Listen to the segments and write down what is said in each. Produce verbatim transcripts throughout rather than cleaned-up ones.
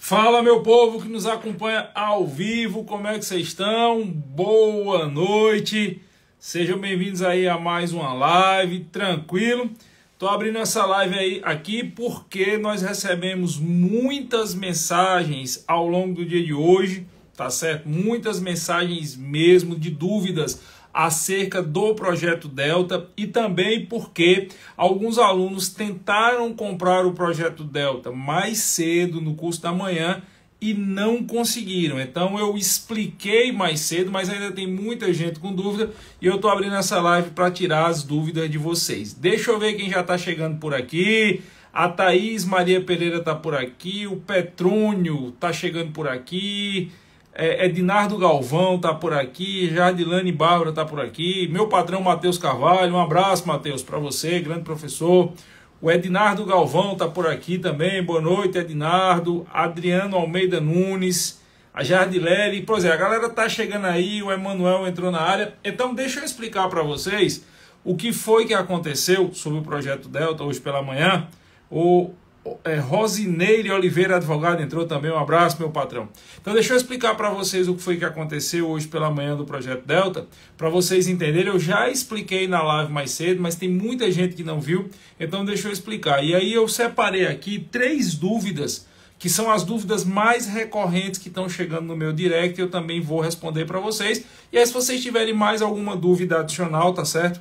Fala, meu povo que nos acompanha ao vivo, como é que vocês estão? Boa noite, sejam bem-vindos aí a mais uma live, tranquilo? Tô abrindo essa live aí aqui porque nós recebemos muitas mensagens ao longo do dia de hoje, tá certo? Muitas mensagens mesmo de dúvidas acerca do Projeto Delta e também porque alguns alunos tentaram comprar o Projeto Delta mais cedo no curso da manhã e não conseguiram. Então eu expliquei mais cedo, mas ainda tem muita gente com dúvida e eu estou abrindo essa live para tirar as dúvidas de vocês. Deixa eu ver quem já está chegando por aqui. A Thaís Maria Pereira está por aqui, o Petrônio está chegando por aqui. É, Ednardo Galvão tá por aqui, Jardilane Bárbara tá por aqui, meu patrão Matheus Carvalho, um abraço, Matheus, para você, grande professor. O Ednardo Galvão tá por aqui também, boa noite, Ednardo. Adriano Almeida Nunes, a Jardilene, pois é, a galera tá chegando aí, o Emanuel entrou na área. Então deixa eu explicar para vocês o que foi que aconteceu sobre o Projeto Delta hoje pela manhã. O É, Rosineire Oliveira, advogado, entrou também, um abraço, meu patrão. Então deixa eu explicar para vocês o que foi que aconteceu hoje pela manhã do Projeto Delta, para vocês entenderem. Eu já expliquei na live mais cedo, mas tem muita gente que não viu, então deixa eu explicar. E aí eu separei aqui três dúvidas, que são as dúvidas mais recorrentes que estão chegando no meu direct, eu também vou responder para vocês. E aí se vocês tiverem mais alguma dúvida adicional, tá certo?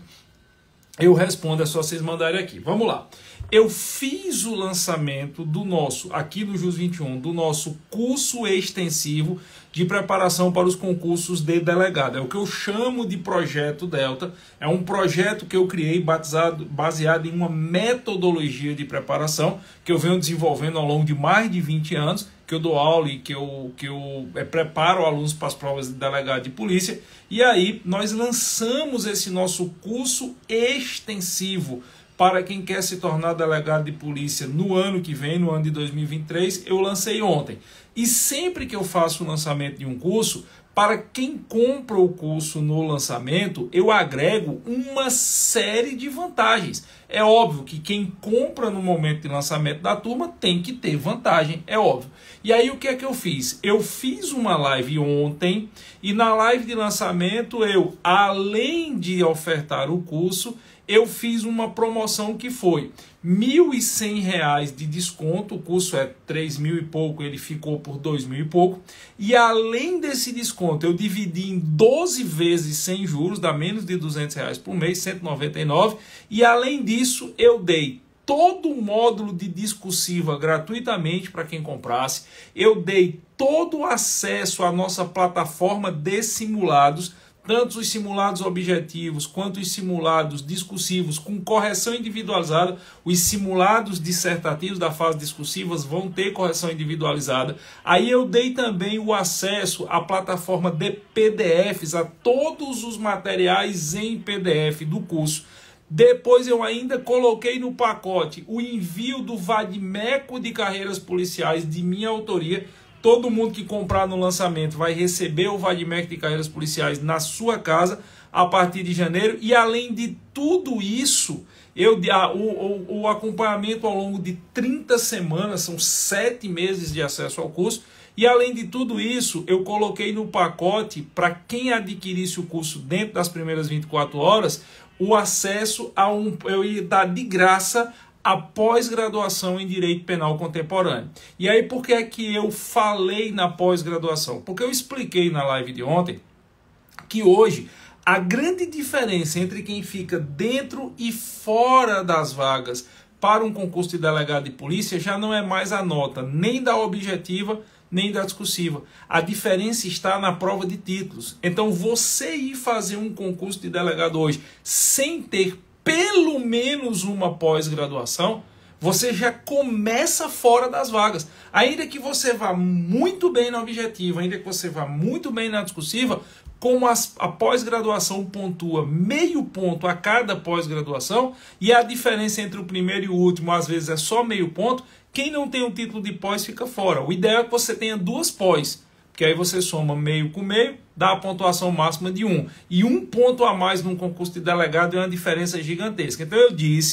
Eu respondo, é só vocês mandarem aqui. Vamos lá. Eu fiz o lançamento do nosso, aqui no Jus vinte e um, do nosso curso extensivo de preparação para os concursos de delegado. É o que eu chamo de Projeto Delta. É um projeto que eu criei batizado, baseado em uma metodologia de preparação que eu venho desenvolvendo ao longo de mais de vinte anos, que eu dou aula e que eu, que eu é, preparo alunos para as provas de delegado de polícia. E aí nós lançamos esse nosso curso extensivo para quem quer se tornar delegado de polícia no ano que vem, no ano de dois mil e vinte e três, eu lancei ontem. E sempre que eu faço o lançamento de um curso, para quem compra o curso no lançamento, eu agrego uma série de vantagens. É óbvio que quem compra no momento de lançamento da turma tem que ter vantagem, é óbvio. E aí o que é que eu fiz? Eu fiz uma live ontem e na live de lançamento eu, além de ofertar o curso, eu fiz uma promoção que foi mil e cem reais de desconto, o curso é três mil e pouco, ele ficou por dois mil e pouco, e além desse desconto eu dividi em doze vezes sem juros, dá menos de duzentos reais por mês, cento e noventa e nove, e além disso eu dei todo o módulo de discursiva gratuitamente para quem comprasse, eu dei todo o acesso à nossa plataforma de simulados, tanto os simulados objetivos quanto os simulados discursivos com correção individualizada. Os simulados dissertativos da fase discursivas vão ter correção individualizada. Aí eu dei também o acesso à plataforma de P D Fs, a todos os materiais em P D F do curso. Depois eu ainda coloquei no pacote o envio do Vadimeco de carreiras policiais de minha autoria. Todo mundo que comprar no lançamento vai receber o Vadimeco de carreiras policiais na sua casa a partir de janeiro. E além de tudo isso, eu, o, o, o acompanhamento ao longo de trinta semanas, são sete meses de acesso ao curso. E além de tudo isso, eu coloquei no pacote, para quem adquirisse o curso dentro das primeiras vinte e quatro horas, o acesso a um, eu ia dar de graça a pós-graduação em Direito Penal Contemporâneo. E aí por que é que eu falei na pós-graduação? Porque eu expliquei na live de ontem que hoje a grande diferença entre quem fica dentro e fora das vagas para um concurso de delegado de polícia já não é mais a nota nem da objetiva nem da discursiva. A diferença está na prova de títulos. Então você ir fazer um concurso de delegado hoje sem ter pelo menos uma pós-graduação, você já começa fora das vagas. Ainda que você vá muito bem na objetiva, ainda que você vá muito bem na discursiva, como as, a pós-graduação pontua meio ponto a cada pós-graduação, e a diferença entre o primeiro e o último às vezes é só meio ponto, quem não tem o título de pós fica fora. O ideal é que você tenha duas pós, porque aí você soma meio com meio, dá a pontuação máxima de um. E um ponto a mais num concurso de delegado é uma diferença gigantesca. Então eu disse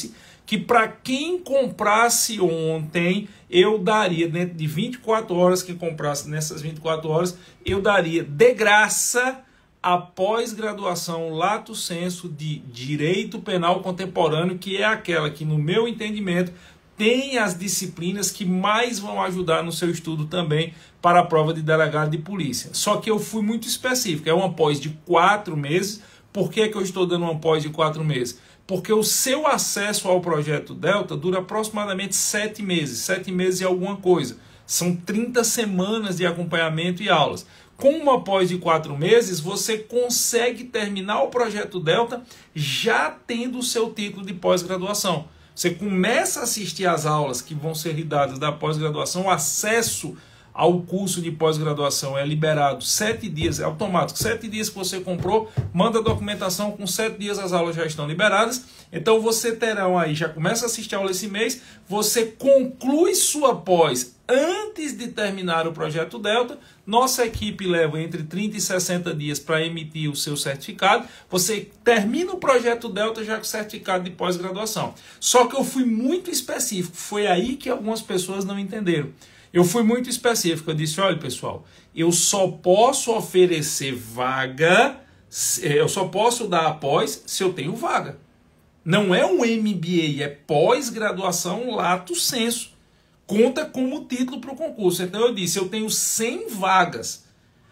que para quem comprasse ontem, eu daria, dentro de vinte e quatro horas, que comprasse nessas vinte e quatro horas, eu daria de graça a pós-graduação Lato Sensu de Direito Penal Contemporâneo, que é aquela que, no meu entendimento, tem as disciplinas que mais vão ajudar no seu estudo também para a prova de delegado de polícia. Só que eu fui muito específico, é uma pós de quatro meses. Por que que eu estou dando uma pós de quatro meses? Porque o seu acesso ao Projeto Delta dura aproximadamente sete meses, sete meses e alguma coisa. São trinta semanas de acompanhamento e aulas. Com uma pós de quatro meses, você consegue terminar o Projeto Delta já tendo o seu título de pós-graduação. Você começa a assistir às aulas que vão ser dadas da pós-graduação, o acesso ao curso de pós-graduação é liberado sete dias, é automático, sete dias que você comprou, manda a documentação, com sete dias as aulas já estão liberadas. Então você terão aí, já começa a assistir a aula esse mês, você conclui sua pós antes de terminar o Projeto Delta. Nossa equipe leva entre trinta e sessenta dias para emitir o seu certificado. Você termina o Projeto Delta já com certificado de pós-graduação. Só que eu fui muito específico, foi aí que algumas pessoas não entenderam. Eu fui muito específico, eu disse, olha pessoal, eu só posso oferecer vaga, eu só posso dar a pós se eu tenho vaga. Não é um M B A, é pós-graduação Lato Sensu. Conta como título para o concurso. Então eu disse, eu tenho cem vagas.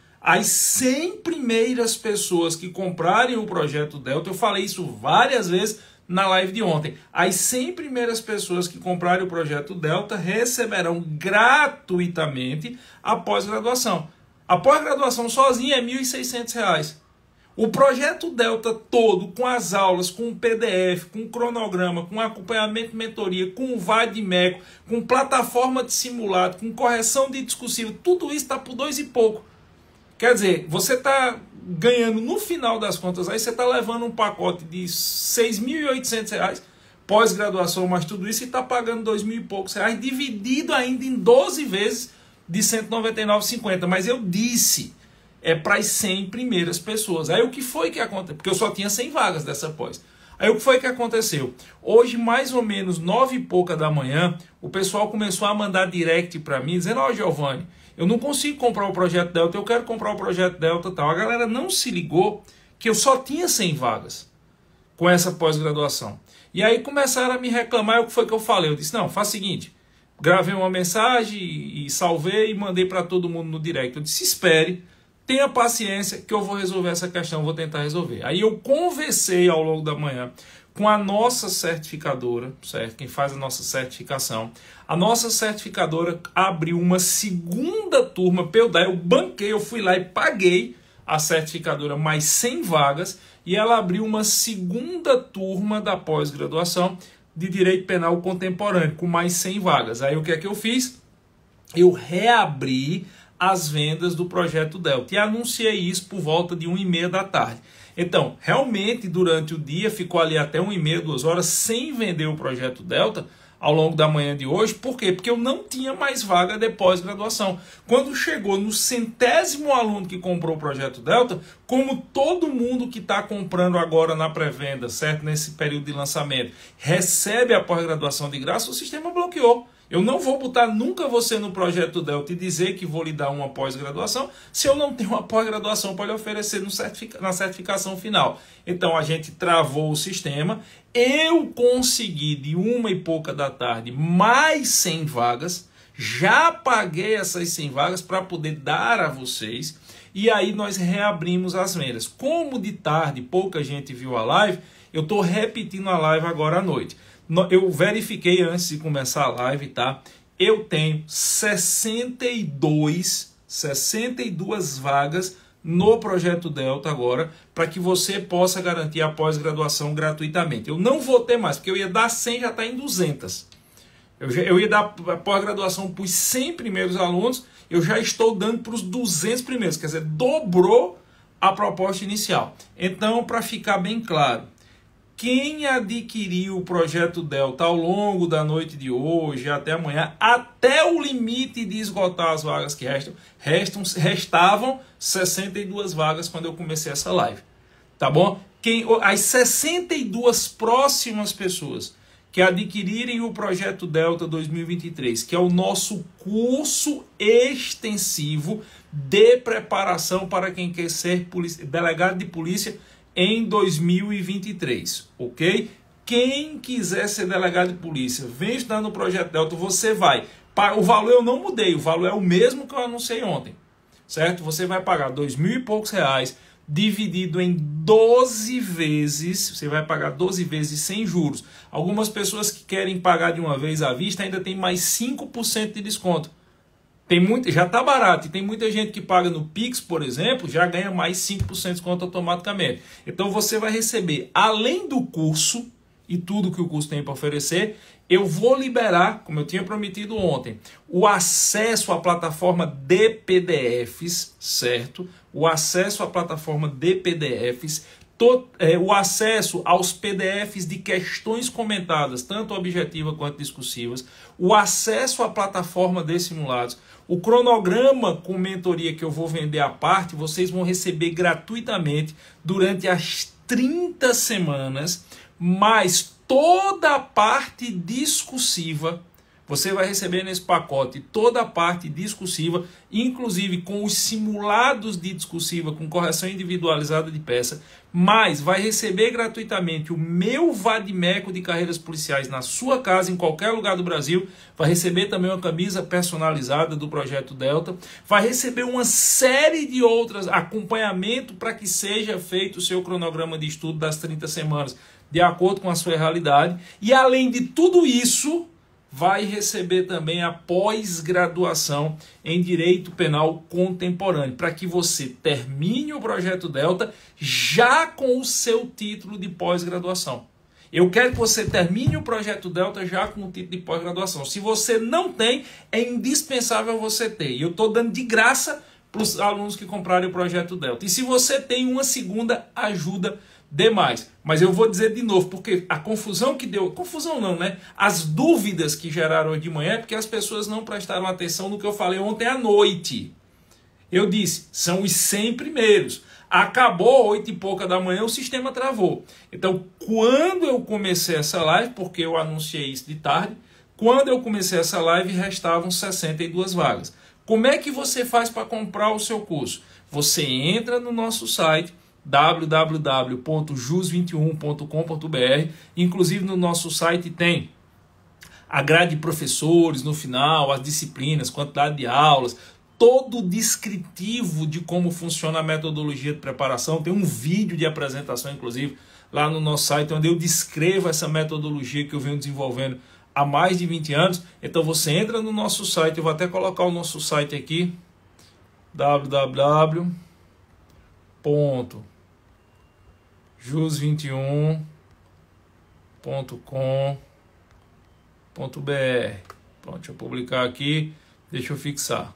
As cem primeiras pessoas que comprarem o Projeto Delta, eu falei isso várias vezes na live de ontem, as cem primeiras pessoas que comprarem o Projeto Delta receberão gratuitamente a pós-graduação. A pós-graduação sozinha é mil e seiscentos reais. O Projeto Delta todo, com as aulas, com o P D F, com o cronograma, com acompanhamento de mentoria, com o Vademeco, com plataforma de simulado, com correção de discursivo, tudo isso está por dois e pouco. Quer dizer, você está ganhando, no final das contas, aí você está levando um pacote de seis mil e oitocentos reais, pós-graduação, mas tudo isso, e está pagando dois mil e poucos reais, dividido ainda em doze vezes de cento e noventa e nove reais e cinquenta centavos. Mas eu disse, é para as cem primeiras pessoas. Aí o que foi que aconteceu? Porque eu só tinha cem vagas dessa pós. Aí o que foi que aconteceu? Hoje, mais ou menos nove e pouca da manhã, o pessoal começou a mandar direct para mim, dizendo, ó, Giovanni, eu não consigo comprar o Projeto Delta, eu quero comprar o Projeto Delta e tal. A galera não se ligou que eu só tinha cem vagas com essa pós-graduação. E aí começaram a me reclamar. O que foi que eu falei? Eu disse, não, faz o seguinte, gravei uma mensagem e salvei e mandei para todo mundo no direct. Eu disse, espere, tenha paciência que eu vou resolver essa questão, vou tentar resolver. Aí eu conversei ao longo da manhã com a nossa certificadora, certo? Quem faz a nossa certificação. A nossa certificadora abriu uma segunda turma para eu dar. Eu banquei, eu fui lá e paguei a certificadora mais cem vagas e ela abriu uma segunda turma da pós-graduação de Direito Penal Contemporâneo com mais cem vagas. Aí o que é que eu fiz? Eu reabri as vendas do Projeto Delta e anunciei isso por volta de uma e meia da tarde. Então, realmente, durante o dia, ficou ali até uma e meia, duas horas, sem vender o Projeto Delta ao longo da manhã de hoje. Por quê? Porque eu não tinha mais vaga de pós-graduação. Quando chegou no centésimo aluno que comprou o Projeto Delta, como todo mundo que está comprando agora na pré-venda, certo? Nesse período de lançamento, recebe a pós-graduação de graça, o sistema bloqueou. Eu não vou botar nunca você no Projeto Delta e dizer que vou lhe dar uma pós-graduação se eu não tenho uma pós-graduação para lhe oferecer no certific... na certificação final. Então a gente travou o sistema, eu consegui de uma e pouca da tarde mais cem vagas, já paguei essas cem vagas para poder dar a vocês e aí nós reabrimos as vendas. Como de tarde pouca gente viu a live, eu estou repetindo a live agora à noite. Eu verifiquei antes de começar a live, tá? Eu tenho sessenta e dois, sessenta e duas vagas no Projeto Delta agora, para que você possa garantir a pós-graduação gratuitamente. Eu não vou ter mais, porque eu ia dar cem, já está em duzentas. Eu, já, eu ia dar a pós-graduação para os cem primeiros alunos, eu já estou dando para os duzentos primeiros, quer dizer, dobrou a proposta inicial. Então, para ficar bem claro, quem adquiriu o Projeto Delta ao longo da noite de hoje até amanhã, até o limite de esgotar as vagas que restam, restam restavam sessenta e duas vagas quando eu comecei essa live. Tá bom? Quem, as sessenta e duas próximas pessoas que adquirirem o Projeto Delta dois mil e vinte e três, que é o nosso curso extensivo de preparação para quem quer ser policia, delegado de polícia em dois mil e vinte e três, ok? Quem quiser ser delegado de polícia, vem estudar no Projeto Delta, você vai. O valor eu não mudei, o valor é o mesmo que eu anunciei ontem, certo? Você vai pagar dois mil e poucos reais, dividido em doze vezes, você vai pagar doze vezes sem juros. Algumas pessoas que querem pagar de uma vez à vista ainda tem mais cinco por cento de desconto. Tem muito, já está barato, e tem muita gente que paga no Pix, por exemplo, já ganha mais cinco por cento de desconto automaticamente. Então você vai receber, além do curso e tudo que o curso tem para oferecer, eu vou liberar, como eu tinha prometido ontem, o acesso à plataforma de P D Fs, certo? O acesso à plataforma de P D Fs, to, é, o acesso aos P D Fs de questões comentadas, tanto objetivas quanto discursivas, o acesso à plataforma de simulados, o cronograma com mentoria que eu vou vender à parte, vocês vão receber gratuitamente durante as trinta semanas, mais toda a parte discursiva, você vai receber nesse pacote toda a parte discursiva, inclusive com os simulados de discursiva, com correção individualizada de peça, mas vai receber gratuitamente o meu vadimeco de carreiras policiais na sua casa, em qualquer lugar do Brasil, vai receber também uma camisa personalizada do Projeto Delta, vai receber uma série de outras, acompanhamento para que seja feito o seu cronograma de estudo das trinta semanas, de acordo com a sua realidade, e além de tudo isso, vai receber também a pós-graduação em Direito Penal Contemporâneo, para que você termine o Projeto Delta já com o seu título de pós-graduação. Eu quero que você termine o Projeto Delta já com o título de pós-graduação. Se você não tem, é indispensável você ter. E eu estou dando de graça para os alunos que comprarem o Projeto Delta. E se você tem uma segunda, ajuda demais. Mas eu vou dizer de novo, porque a confusão que deu, confusão não, né? As dúvidas que geraram hoje de manhã é porque as pessoas não prestaram atenção no que eu falei ontem à noite. Eu disse, são os cem primeiros. Acabou oito e pouca da manhã, o sistema travou. Então, quando eu comecei essa live, porque eu anunciei isso de tarde, quando eu comecei essa live, restavam sessenta e duas vagas. Como é que você faz para comprar o seu curso? Você entra no nosso site, w w w ponto jus vinte e um ponto com ponto b r. Inclusive no nosso site tem a grade de professores no final, as disciplinas, quantidade de aulas, todo o descritivo de como funciona a metodologia de preparação. Tem um vídeo de apresentação, inclusive, lá no nosso site, onde eu descrevo essa metodologia que eu venho desenvolvendo há mais de vinte anos. Então você entra no nosso site, eu vou até colocar o nosso site aqui, w w w ponto jus vinte e um ponto com ponto b r. Pronto, deixa eu publicar aqui, deixa eu fixar.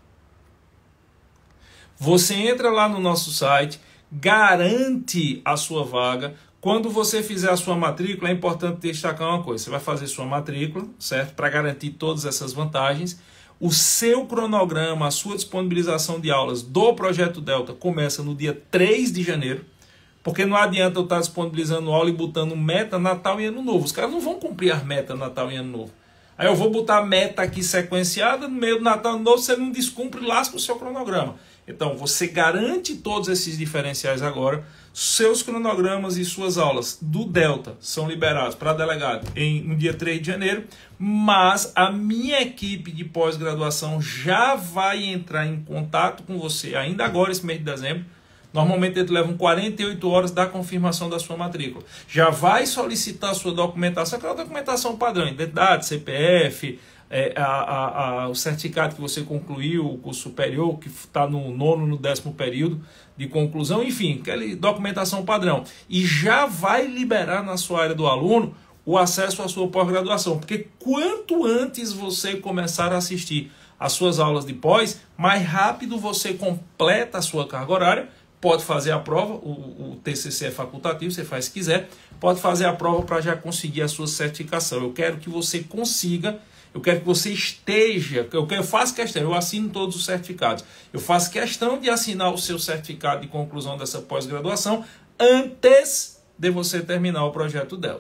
Você entra lá no nosso site, garante a sua vaga. Quando você fizer a sua matrícula, é importante destacar uma coisa. Você vai fazer sua matrícula, certo? Para garantir todas essas vantagens. O seu cronograma, a sua disponibilização de aulas do Projeto Delta começa no dia três de janeiro. Porque não adianta eu estar disponibilizando aula e botando meta, Natal e Ano Novo. Os caras não vão cumprir as metas Natal e Ano Novo. Aí eu vou botar a meta aqui sequenciada, no meio do Natal e Ano Novo você não descumpre, lasca o seu cronograma. Então você garante todos esses diferenciais agora. Seus cronogramas e suas aulas do Delta são liberados para delegado em, no dia três de janeiro, mas a minha equipe de pós-graduação já vai entrar em contato com você ainda agora, esse mês de dezembro. Normalmente eles levam quarenta e oito horas da confirmação da sua matrícula. Já vai solicitar a sua documentação, aquela documentação padrão, identidade, C P F, é, a, a, a, o certificado que você concluiu, o curso superior, que está no nono, no décimo período de conclusão, enfim, aquela documentação padrão. E já vai liberar na sua área do aluno o acesso à sua pós-graduação. Porque quanto antes você começar a assistir às suas aulas de pós, mais rápido você completa a sua carga horária. Pode fazer a prova, o, o T C C é facultativo, você faz se quiser, pode fazer a prova para já conseguir a sua certificação. Eu quero que você consiga, eu quero que você esteja, eu, quero, eu faço questão, eu assino todos os certificados, eu faço questão de assinar o seu certificado de conclusão dessa pós-graduação antes de você terminar o Projeto Delta.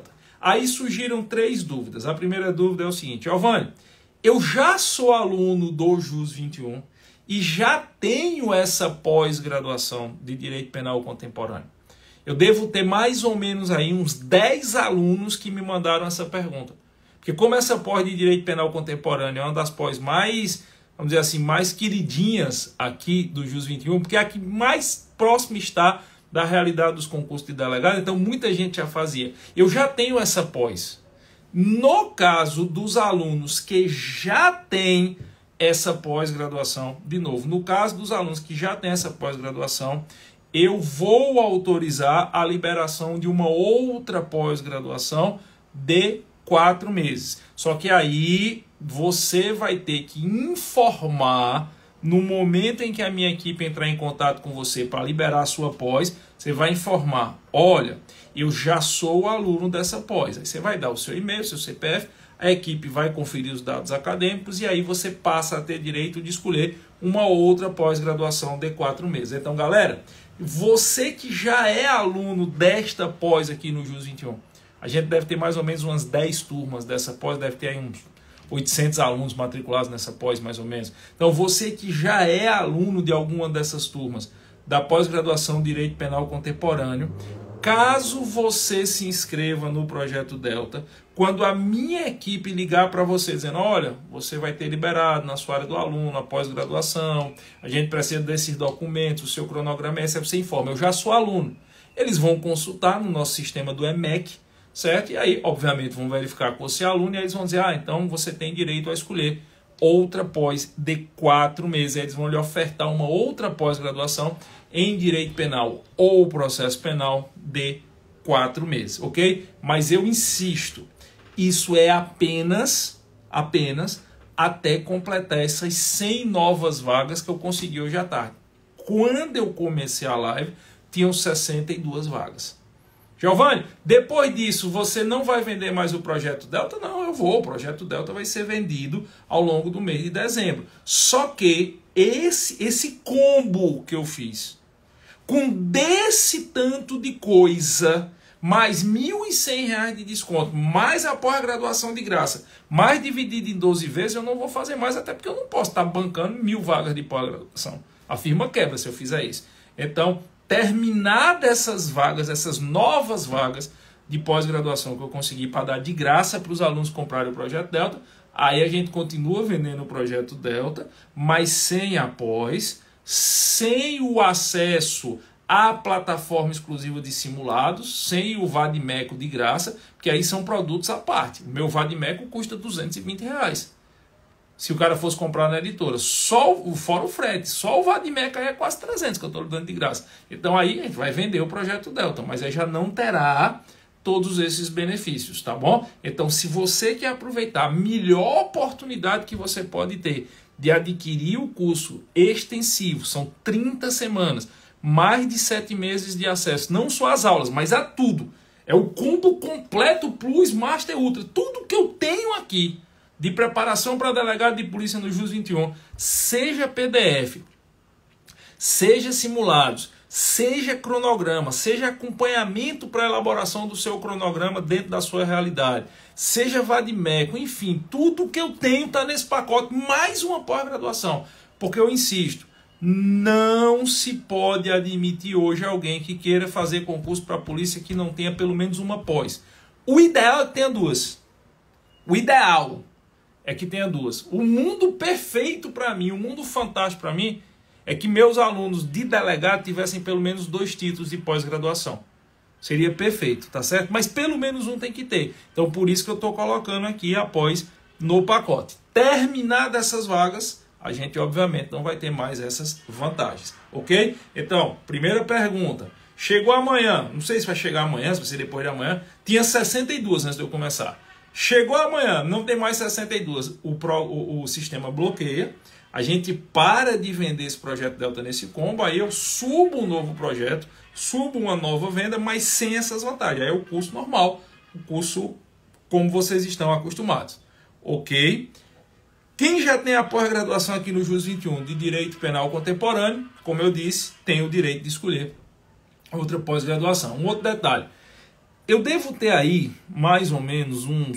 Aí surgiram três dúvidas. A primeira dúvida é o seguinte: Giovanni, eu já sou aluno do JUS vinte e um e já tenho essa pós-graduação de Direito Penal Contemporâneo. Eu devo ter mais ou menos aí uns dez alunos que me mandaram essa pergunta. Porque como essa pós de Direito Penal Contemporâneo é uma das pós mais, vamos dizer assim, mais queridinhas aqui do JUS vinte e um, porque é a que mais próximo está da realidade dos concursos de delegado, então muita gente já fazia. Eu já tenho essa pós. No caso dos alunos que já têm essa pós-graduação, de novo, no caso dos alunos que já têm essa pós-graduação, eu vou autorizar a liberação de uma outra pós-graduação de quatro meses. Só que aí você vai ter que informar, no momento em que a minha equipe entrar em contato com você para liberar a sua pós, você vai informar: olha, eu já sou aluno dessa pós. Aí você vai dar o seu e-mail, seu C P F, a equipe vai conferir os dados acadêmicos e aí você passa a ter direito de escolher uma outra pós-graduação de quatro meses. Então, galera, você que já é aluno desta pós aqui no JUS vinte e um, a gente deve ter mais ou menos umas dez turmas dessa pós, deve ter aí uns oitocentos alunos matriculados nessa pós, mais ou menos. Então, você que já é aluno de alguma dessas turmas da pós-graduação Direito Penal Contemporâneo, caso você se inscreva no Projeto Delta, quando a minha equipe ligar para você dizendo: olha, você vai ter liberado na sua área do aluno, a pós-graduação, a gente precisa desses documentos, o seu cronograma é esse, aí você informa: eu já sou aluno. Eles vão consultar no nosso sistema do E M E C, certo? E aí, obviamente, vão verificar com você aluno e aí eles vão dizer: ah, então você tem direito a escolher outra pós de quatro meses. Aí eles vão lhe ofertar uma outra pós-graduação em Direito Penal ou Processo Penal de quatro meses, ok? Mas eu insisto, isso é apenas, apenas até completar essas cem novas vagas que eu consegui hoje à tarde. Quando eu comecei a live, tinham sessenta e duas vagas. Giovanni, depois disso, você não vai vender mais o Projeto Delta? Não, eu vou. O Projeto Delta vai ser vendido ao longo do mês de dezembro. Só que esse, esse combo que eu fiz, com desse tanto de coisa, mais mil e cem reais de desconto, mais a pós-graduação de graça, mais dividido em doze vezes, eu não vou fazer mais, até porque eu não posso estar bancando mil vagas de pós-graduação. A firma quebra se eu fizer isso. Então, terminar dessas vagas, essas novas vagas de pós-graduação que eu consegui para dar de graça para os alunos comprarem o Projeto Delta, aí a gente continua vendendo o Projeto Delta, mas sem a pós, sem o acesso à plataforma exclusiva de simulados, sem o Vadimeco de graça, porque aí são produtos à parte. O meu Vadimeco custa duzentos e vinte reais. Se o cara fosse comprar na editora, só o, fora o frete, só o Vadimeco aí é quase trezentos que eu estou dando de graça. Então aí a gente vai vender o Projeto Delta, mas aí já não terá todos esses benefícios, tá bom? Então, se você quer aproveitar a melhor oportunidade que você pode ter de adquirir o curso extensivo, são trinta semanas, mais de sete meses de acesso, não só às aulas, mas a tudo. É o combo completo Plus Master Ultra, tudo que eu tenho aqui de preparação para delegado de polícia no JUS vinte e um, seja P D F, seja simulados, seja cronograma, seja acompanhamento para a elaboração do seu cronograma dentro da sua realidade, seja Vadimeco, enfim, tudo que eu tenho está nesse pacote, mais uma pós-graduação. Porque eu insisto, não se pode admitir hoje alguém que queira fazer concurso para a polícia que não tenha pelo menos uma pós. O ideal é que tenha duas. O ideal é que tenha duas. O mundo perfeito para mim, o mundo fantástico para mim, é que meus alunos de delegado tivessem pelo menos dois títulos de pós-graduação. Seria perfeito, tá certo? Mas pelo menos um tem que ter. Então por isso que eu estou colocando aqui a pós no pacote. Terminar dessas vagas, a gente obviamente não vai ter mais essas vantagens, ok? Então, primeira pergunta. Chegou amanhã, não sei se vai chegar amanhã, se vai ser depois de amanhã, tinha sessenta e duas antes de eu começar. Chegou amanhã, não tem mais sessenta e duas, o, pro, o, o sistema bloqueia, a gente para de vender esse Projeto Delta nesse combo, aí eu subo um novo projeto, subo uma nova venda, mas sem essas vantagens. Aí é o curso normal, o curso como vocês estão acostumados, ok? Quem já tem a pós-graduação aqui no JUS vinte e um de Direito Penal Contemporâneo, como eu disse, tem o direito de escolher outra pós-graduação. Um outro detalhe, eu devo ter aí mais ou menos uns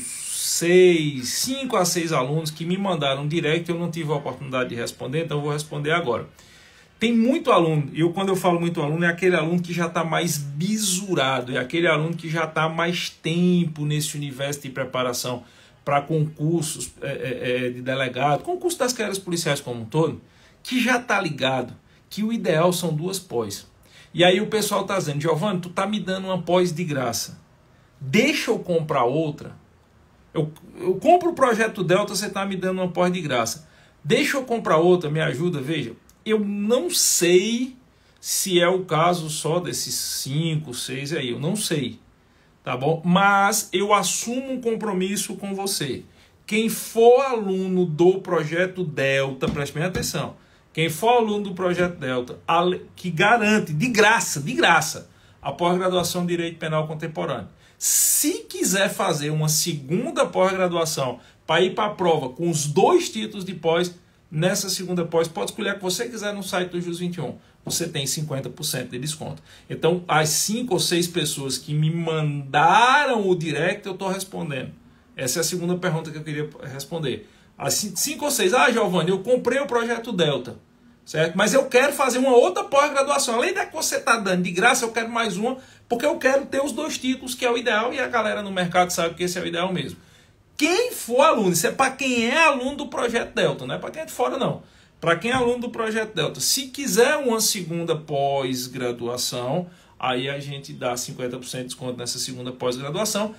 seis, cinco a seis alunos que me mandaram direct, eu não tive a oportunidade de responder, então eu vou responder agora. Tem muito aluno, e eu, quando eu falo muito aluno, é aquele aluno que já está mais bisurado, é aquele aluno que já está mais tempo nesse universo de preparação para concursos é, é, de delegado, concurso das carreiras policiais como um todo, que já está ligado que o ideal são duas pós. E aí o pessoal está dizendo, Giovanni, tu tá me dando uma pós de graça, deixa eu comprar outra. Eu, eu compro o Projeto Delta, você está me dando uma pós de graça. Deixa eu comprar outra, me ajuda, veja. Eu não sei se é o caso só desses cinco, seis aí, eu não sei, tá bom? Mas eu assumo um compromisso com você. Quem for aluno do Projeto Delta, preste bem atenção, quem for aluno do Projeto Delta, que garante, de graça, de graça, a pós-graduação em Direito Penal Contemporâneo, se quiser fazer uma segunda pós-graduação para ir para a prova com os dois títulos de pós, nessa segunda pós, pode escolher a que você quiser no site do Jus vinte e um. Você tem cinquenta por cento de desconto. Então, as cinco ou seis pessoas que me mandaram o direct, eu estou respondendo. Essa é a segunda pergunta que eu queria responder. As cinco ou seis, ah, Giovanni, eu comprei o Projeto Delta, certo? Mas eu quero fazer uma outra pós-graduação. Além da que você está dando de graça, eu quero mais uma, porque eu quero ter os dois títulos, que é o ideal, e a galera no mercado sabe que esse é o ideal mesmo. Quem for aluno, isso é para quem é aluno do Projeto Delta, não é para quem é de fora não. Para quem é aluno do Projeto Delta, se quiser uma segunda pós-graduação, aí a gente dá cinquenta por cento de desconto nessa segunda pós-graduação,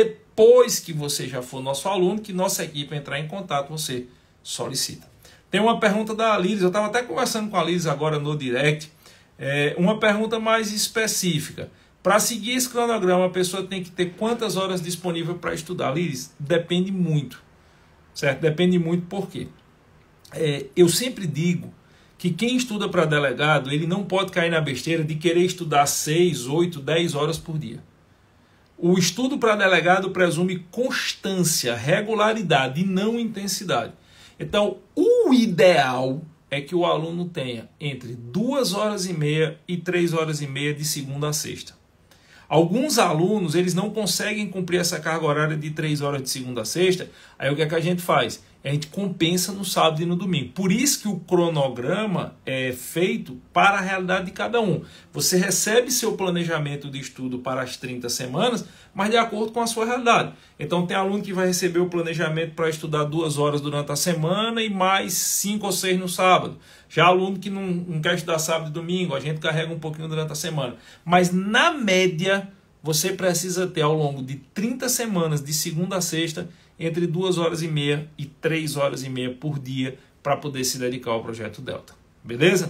depois que você já for nosso aluno, que nossa equipe entrar em contato, você solicita. Tem uma pergunta da Liz, eu estava até conversando com a Liz agora no direct, é, uma pergunta mais específica. Para seguir esse cronograma, a pessoa tem que ter quantas horas disponível para estudar? Liz, depende muito, certo? Depende muito por quê? É, eu sempre digo que quem estuda para delegado, ele não pode cair na besteira de querer estudar seis, oito, dez horas por dia. O estudo para delegado presume constância, regularidade e não intensidade. Então, o ideal é que o aluno tenha entre duas horas e meia e três horas e meia de segunda a sexta. Alguns alunos, eles não conseguem cumprir essa carga horária de três horas de segunda a sexta, aí o que é que a gente faz? A gente compensa no sábado e no domingo. Por isso que o cronograma é feito para a realidade de cada um. Você recebe seu planejamento de estudo para as trinta semanas, mas de acordo com a sua realidade. Então tem aluno que vai receber o planejamento para estudar duas horas durante a semana e mais cinco ou seis no sábado. Já aluno que não, não quer estudar sábado e domingo, a gente carrega um pouquinho durante a semana. Mas na média, você precisa ter ao longo de trinta semanas, de segunda a sexta, entre duas horas e meia e três horas e meia por dia para poder se dedicar ao Projeto Delta. Beleza?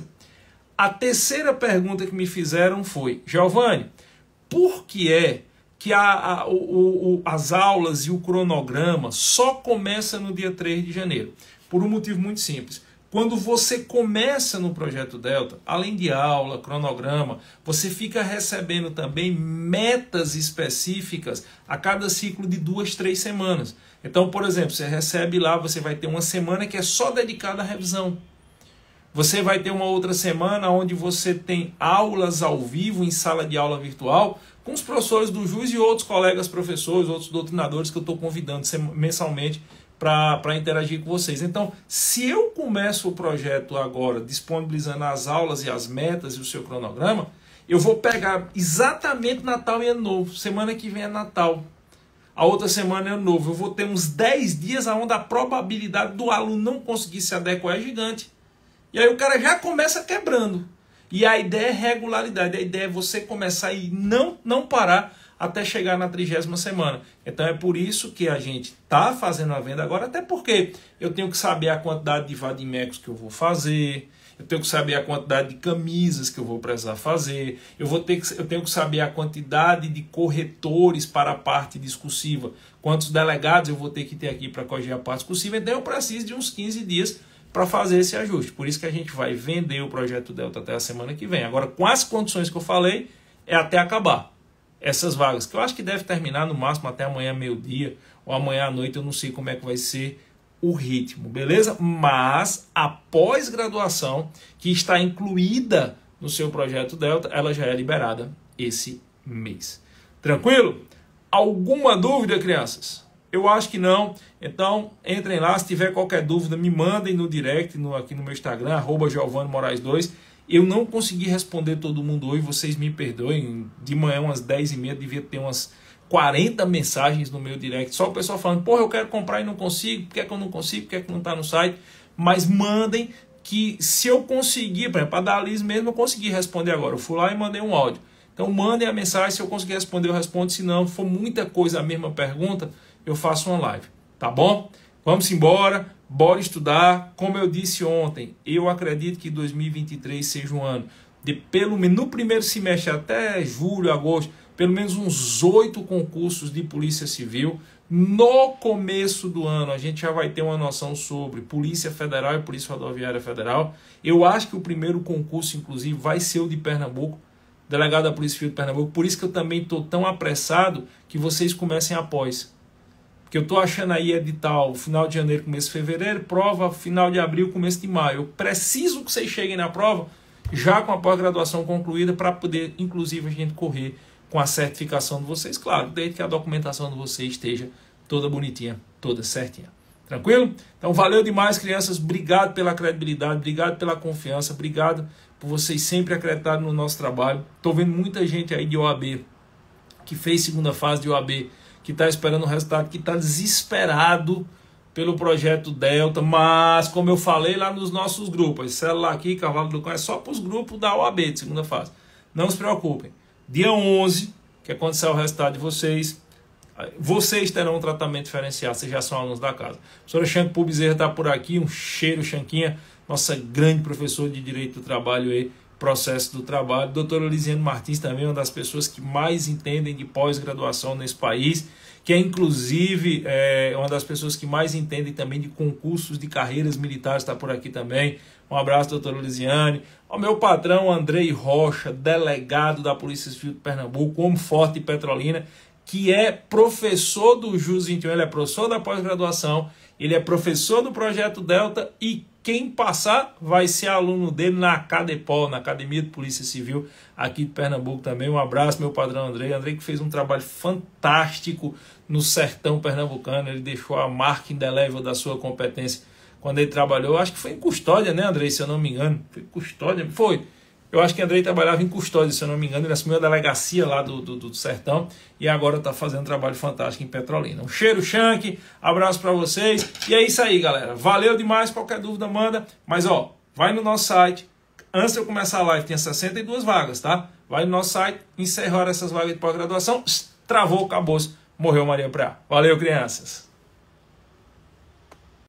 A terceira pergunta que me fizeram foi, Giovanni, por que é que a, a, o, o, as aulas e o cronograma só começa no dia três de janeiro? Por um motivo muito simples. Quando você começa no Projeto Delta, além de aula, cronograma, você fica recebendo também metas específicas a cada ciclo de duas, três semanas. Então, por exemplo, você recebe lá, você vai ter uma semana que é só dedicada à revisão. Você vai ter uma outra semana onde você tem aulas ao vivo em sala de aula virtual com os professores do Jus e outros colegas professores, outros doutrinadores que eu estou convidando mensalmente para interagir com vocês. Então, se eu começo o projeto agora disponibilizando as aulas e as metas e o seu cronograma, eu vou pegar exatamente Natal e Ano Novo. Semana que vem é Natal. A outra semana é Ano Novo. Eu vou ter uns dez dias onde a probabilidade do aluno não conseguir se adequar é gigante. E aí o cara já começa quebrando. E a ideia é regularidade. A ideia é você começar e não, não parar até chegar na trigésima semana. Então é por isso que a gente está fazendo a venda agora, até porque eu tenho que saber a quantidade de vadimecos que eu vou fazer, eu tenho que saber a quantidade de camisas que eu vou precisar fazer, eu, vou ter que, eu tenho que saber a quantidade de corretores para a parte discursiva, quantos delegados eu vou ter que ter aqui para corrigir a parte discursiva, então eu preciso de uns quinze dias para fazer esse ajuste. Por isso que a gente vai vender o Projeto Delta até a semana que vem. Agora, com as condições que eu falei, é até acabar essas vagas, que eu acho que deve terminar no máximo até amanhã meio-dia, ou amanhã à noite, eu não sei como é que vai ser o ritmo, beleza? Mas a pós-graduação, que está incluída no seu Projeto Delta, ela já é liberada esse mês. Tranquilo? Alguma dúvida, crianças? Eu acho que não. Então, entrem lá. Se tiver qualquer dúvida, me mandem no direct, no, aqui no meu Instagram, arroba Giovanni Moraes dois. Eu não consegui responder todo mundo hoje, vocês me perdoem. De manhã, umas dez e meia, devia ter umas quarenta mensagens no meu direct. Só o pessoal falando, porra, eu quero comprar e não consigo. Por que é que eu não consigo? Por que é que não está no site? Mas mandem, que se eu conseguir, por exemplo, para dar a Liz mesmo, eu consegui responder agora. Eu fui lá e mandei um áudio. Então mandem a mensagem, se eu conseguir responder, eu respondo. Se não for muita coisa, a mesma pergunta, eu faço uma live. Tá bom? Vamos embora, bora estudar. Como eu disse ontem, eu acredito que dois mil e vinte e três seja um ano de pelo menos no primeiro semestre até julho, agosto, pelo menos uns oito concursos de Polícia Civil. No começo do ano a gente já vai ter uma noção sobre Polícia Federal e Polícia Rodoviária Federal. Eu acho que o primeiro concurso, inclusive, vai ser o de Pernambuco, delegado da Polícia Civil de Pernambuco. Por isso que eu também estou tão apressado que vocês comecem após. Porque eu estou achando aí edital final de janeiro, começo de fevereiro, prova final de abril, começo de maio. Eu preciso que vocês cheguem na prova já com a pós-graduação concluída para poder, inclusive, a gente correr com a certificação de vocês. Claro, desde que a documentação de vocês esteja toda bonitinha, toda certinha. Tranquilo? Então, valeu demais, crianças. Obrigado pela credibilidade, obrigado pela confiança, obrigado por vocês sempre acreditarem no nosso trabalho. Estou vendo muita gente aí de O A B, que fez segunda fase de O A B, que está esperando o resultado, que está desesperado pelo projeto Delta, mas, como eu falei lá nos nossos grupos, esse celular aqui, Cavalo do Cão, é só para os grupos da O A B de segunda fase. Não se preocupem. Dia onze, que é quando sair o resultado de vocês, vocês terão um tratamento diferenciado, vocês já são alunos da casa. A professora Chanco Bezerra está por aqui, um cheiro, Chanquinha, nossa grande professora de Direito do Trabalho e Processo do Trabalho. Doutora Lisiane Martins também, uma das pessoas que mais entendem de pós-graduação nesse país, que é inclusive é, uma das pessoas que mais entendem também de concursos de carreiras militares, está por aqui também. Um abraço, doutora Lisiane. O meu patrão, Andrei Rocha, delegado da Polícia Civil de Pernambuco, homem forte de Petrolina, que é professor do Jus vinte e um, ele é professor da pós-graduação, ele é professor do Projeto Delta e quem passar vai ser aluno dele na Acadepol, na Academia de Polícia Civil aqui de Pernambuco também. Um abraço, meu padrão Andrei. Andrei que fez um trabalho fantástico no sertão pernambucano, ele deixou a marca indelével da sua competência quando ele trabalhou. Acho que foi em Custódia, né, Andrei, se eu não me engano. Foi Custódia? Foi. Eu acho que Andrei trabalhava em Custódia, se eu não me engano. Ele assumiu a delegacia lá do, do, do sertão e agora está fazendo um trabalho fantástico em Petrolina. Um cheiro, Chanque, abraço para vocês. E é isso aí, galera. Valeu demais. Qualquer dúvida, manda. Mas, ó, vai no nosso site. Antes de eu começar a live, tinha sessenta e duas vagas, tá? Vai no nosso site, encerrar essas vagas de pós-graduação. Travou, acabou. Morreu Maria Preá. Valeu, crianças.